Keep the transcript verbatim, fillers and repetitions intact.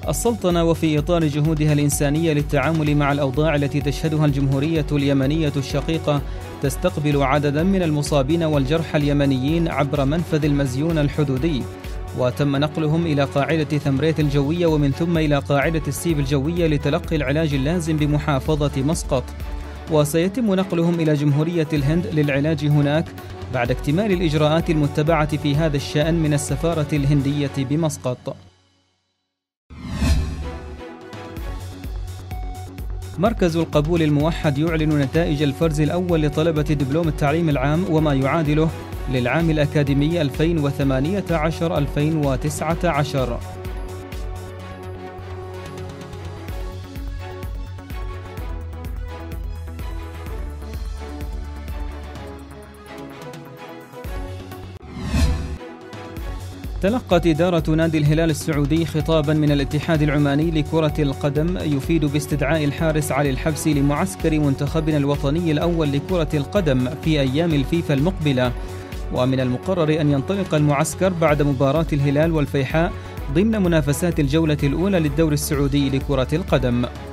السلطنة وفي إطار جهودها الإنسانية للتعامل مع الأوضاع التي تشهدها الجمهورية اليمنية الشقيقة تستقبل عددا من المصابين والجرحى اليمنيين عبر منفذ المزيون الحدودي، وتم نقلهم إلى قاعدة ثمريت الجوية ومن ثم إلى قاعدة السيف الجوية لتلقي العلاج اللازم بمحافظة مسقط، وسيتم نقلهم إلى جمهورية الهند للعلاج هناك بعد اكتمال الإجراءات المتبعة في هذا الشأن من السفارة الهندية بمسقط. مركز القبول الموحد يعلن نتائج الفرز الأول لطلبة دبلوم التعليم العام وما يعادله للعام الأكاديمي ألفين وثمانية عشر ألفين وتسعة عشر. تلقت إدارة نادي الهلال السعودي خطابا من الاتحاد العماني لكرة القدم يفيد باستدعاء الحارس علي الحبسي لمعسكر منتخبنا الوطني الأول لكرة القدم في أيام الفيفا المقبلة، ومن المقرر أن ينطلق المعسكر بعد مباراة الهلال والفيحاء ضمن منافسات الجولة الأولى للدوري السعودي لكرة القدم.